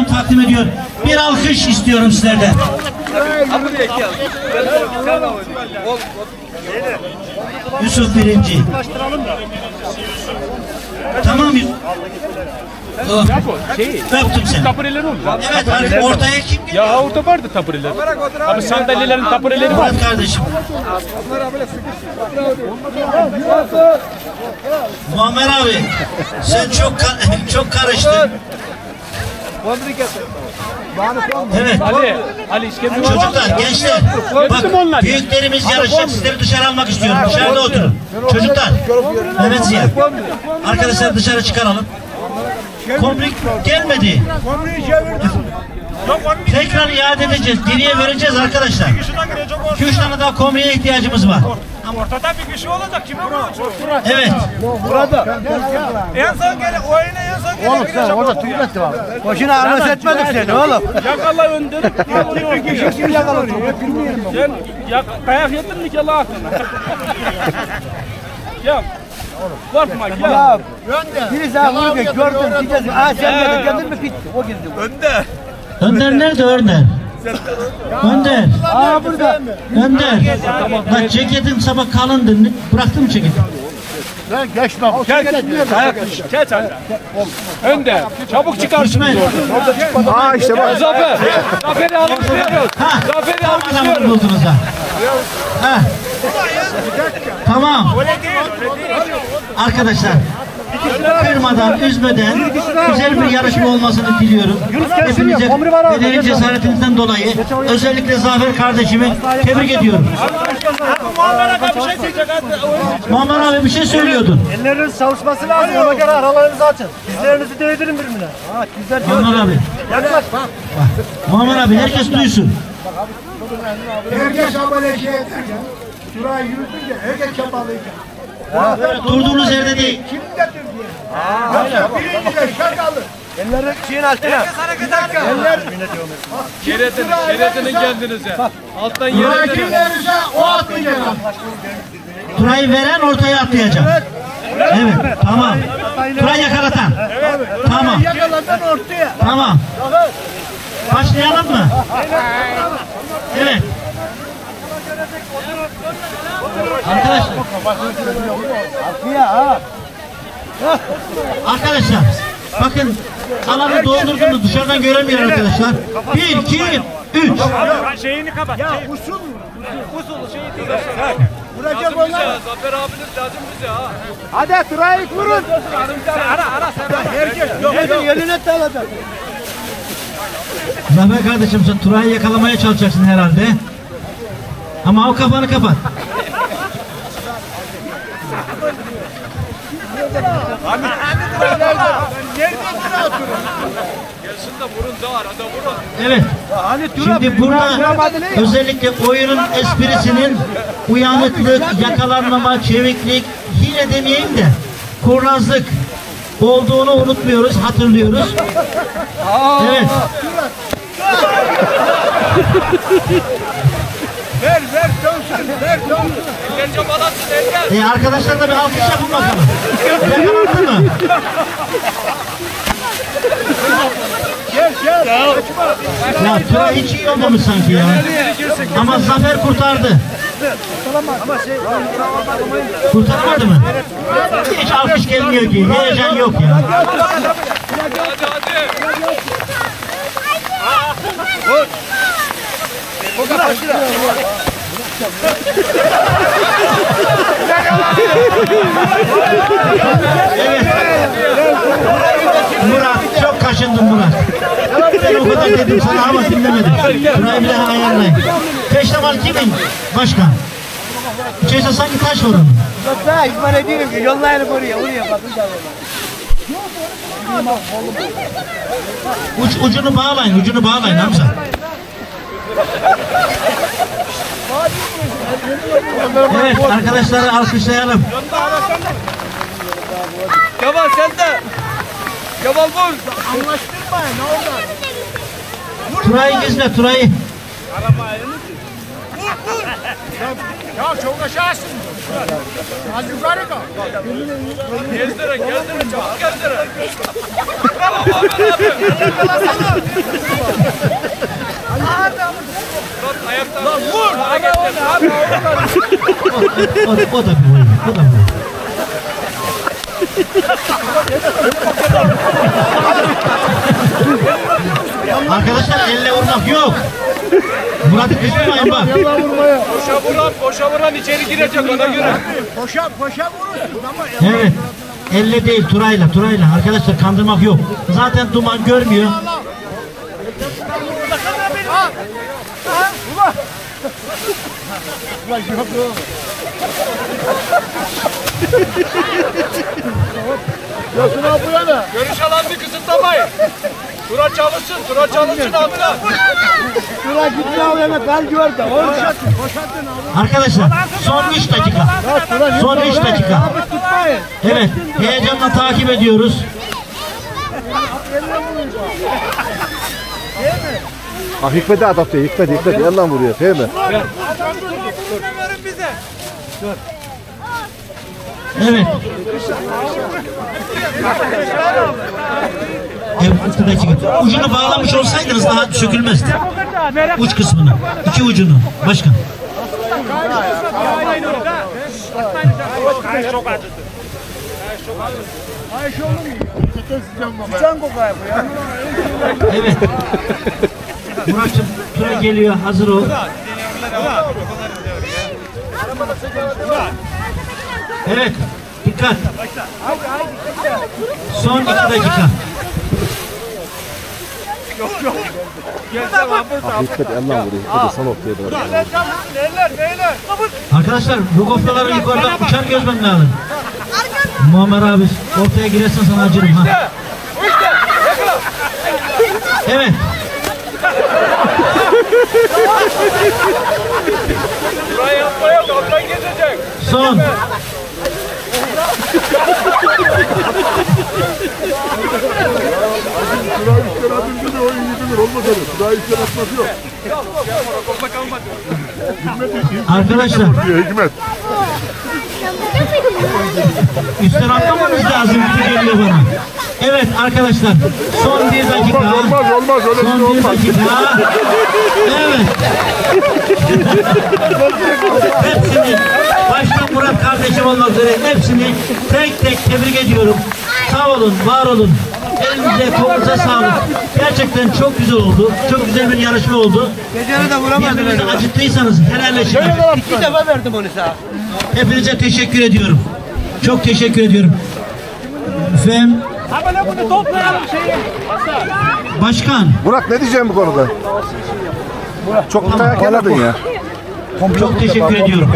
takdim ediyor. Bir alkış istiyorum sizlerden. Yusuf birinci. Tamam Yusuf. Oh. Öptüm seni. Tapureleri oldu. Evet artık ortaya kim geliyor? Ya orada vardı tapureler. Abi sandalyelerin tapureleri var. Evet kardeşim. Muammer abi sen çok karıştın. Evet. Ali işkembe Çocuklar, gençler, bak büyüklerimiz yarışacak, sizleri dışarı almak istiyorum. Dışarıda oturun. Çocuklar, Mehmet Ziya. Arkadaşlar dışarı çıkaralım. Komrik gelmedi. Tekrar iade edeceğiz. Geriye vereceğiz arkadaşlar. 2-3 tane daha komriye ihtiyacımız var. Ortada bir kişi olacak kim bunu? Evet. Burada. En son gele oyuna en son gele. Oğlum sen orada tüylet var. Boşuna anons etmedik seni oğlum. yakala önderim. Bir kişi kim yakaladı? Sen dayak yedin mi ki Allah aklına? Gel. Korkma gel. Ya birisi ağırlığı gördün gideceksin. Aa sen de geldin mi bitti. O girdi. Önde. Önder nerede Önder? Önder. Aa burada. Önder. Bak ceketin sabah kalındı. Bıraktın mı ceketi? Ben geçmem. Geç anne. Önde. Çabuk çıkar şunu. Aa işte bak. Zafer. Zafer'i almışlıyoruz. Zafer'i almışlıyoruz. Buldunuz ha. Ha. Tamam. Arkadaşlar kırmadan, üzmeden güzel bir yarışma olmasını diliyorum. Hepinize bedeli cesaretinizden dolayı özellikle Zafer kardeşimi tebrik ediyorum. Muammer abi bir şey söylüyordun. Elleriniz çalışması lazım. Ona göre aralarınızı açın. Dizlerinizi değdirin birbirine. Ha güzel. Muammer abi. Yaklaş. Muammer abi herkes duysun. Herkes abone şey ederken, şuraya yürütünce herkes çabalıyken. Durduğunuz yerde değil. Kim getir diye. Yoksa birinci de şakalı. Elleri şeyin altına. Herkes hareket edin. Eller. Şeretinin kendinize. Alttan Buraya yere kim verirse o atlayacak. Turayı veren ortaya atlayacak. Evet, tamam. Turayı yakalatan. Tamam. Yakaladan ortaya. Tamam. Başlayalım mı? Evet. Arkadaşlar bakın alanı doldurdunuz, dışarıdan göremiyor arkadaşlar. 1, 2, 3. Şeyini kapat. Ya usul mu? Usul şeyi değil. Vuracak onlar. Zafer abiniz lazım bize ha. Hadi Turay'ı vurun. Ara sen. Herkes yok. Yerine alacak. Zafer kardeşim sen Turay'ı yakalamaya çalışacaksın herhalde. Ama o kafanı kapat. Gelsin de vurun da arada vurun. Evet. Şimdi burada özellikle oyunun esprisinin uyanıklık, yakalanmama, çeviklik, hile demeyeyim de kurnazlık olduğunu unutmuyoruz, hatırlıyoruz. Evet. Ver dönsün. Ver dönsün. Ellerce balansın eller. Arkadaşlar da bir alkış yapın bakalım. Yakalandı mı? Gel. Ya Tura hiç iyi olmamış sanki ya. Ama Zafer kurtardı. Ama şey Kurtaramadı mı? Hiç alkış gelmiyor ki. Heyecan yok ya. Hadi. o kadar başla. Murat çok kaşındın Murat. Ben o kadar dedim sana ama dinlemedim. Burayı bir daha ayarlayın. Peştemal kimin? Başkan. İçerisi sanki taş var onun. Yoksa ihbar ediyorum ki yollayalım oraya bakın. Ucunu bağlayın Hamza. Evet arkadaşları alkışlayalım. Kemal sen de. Kemal vur. Anlaştırmayın ne olur. Turayı gizle Turayı. Ya çok aşağısın. Az yukarı kal. Gezdirin çabuk gezdirin. O da bir oyun. O da bir oyun. Arkadaşlar elle vurmak yok. Murat'ı kışkırmayın bak. Boşa vuran içeri girecek ona göre. Boşa vurursun ama. Evet. Elle değil Turay'la. Arkadaşlar kandırmak yok. Zaten duman görmüyor. Görüş alanını kısıtlamayın. Tura çalışsın abla. Şuraya gitme abi hemen ben gördüm. Arkadaşlar son 3 dakika. Son 3 dakika. Evet. Heyecanla takip ediyoruz. Ah Hikmet'e adapte, Hikmet yalan vuruyor değil mi? Verin bize. Evet. Evet, dakika. Ucunu bağlamış olsaydınız daha sökülmezdi. Uç kısmını. 2 ucunu. Başkan. Çok acıdı. Evet. Murat'cığım tura geliyor. Hazır ol. Evet. Dikkat. Son 2 dakika. Ah Hikmet yalan vuruyor. Hikmet'e salop diye bırak. Beyler. Arkadaşlar bu gofraları yukarıdan uçar gözmen lazım. Muammer abi ortaya girersen sana acırım ha. Evet. Buraya yapmaya oradan geçecek. Son. Arkadaşlar Hikmet. üstten atlamamız lazım gibi geliyor bana. Evet arkadaşlar son 1 dakika. Olmaz öyle Son 1 dakika. Evet. Hepsini başta Murat kardeşim olmak üzere hepsini tek tek tebrik ediyorum. Sağ olun, var olun. Elinize, kolunuza sağlık. Gerçekten çok güzel oldu. Çok güzel bir yarışma oldu. Geceni de vuramadım. Birbirinizi acıttıysanız helalleşin. 2 defa verdim onu sana. Hepinize teşekkür ediyorum. Çok teşekkür ediyorum. Efendim, Ama ne bunu toplayalım şeyi. başkan. Burak ne diyeceğim bu konuda? Çok dayak yemedin ya. Çok teşekkür ediyorum.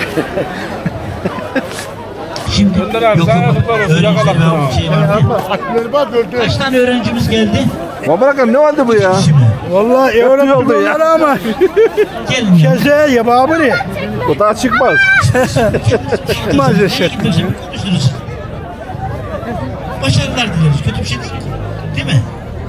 Şimdi yok öğrenciler şey vardı. Kaç tane öğrencimiz geldi? Muammer ne oldu bu ya? Şimdi Vallahi öyle oldu ya. ama. gelin. ya. Kese ya babiri. O daha çıkmaz. Maalesef. Konuştunuz. Başarılar dileriz. Kötü bir şey değil. Değil mi?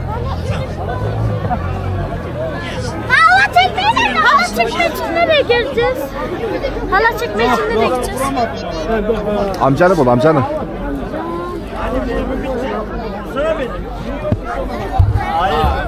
Hala çekme için nereye geleceğiz? Hala çekme için nereye gideceğiz? Amcanı bul amcanı. Hayır.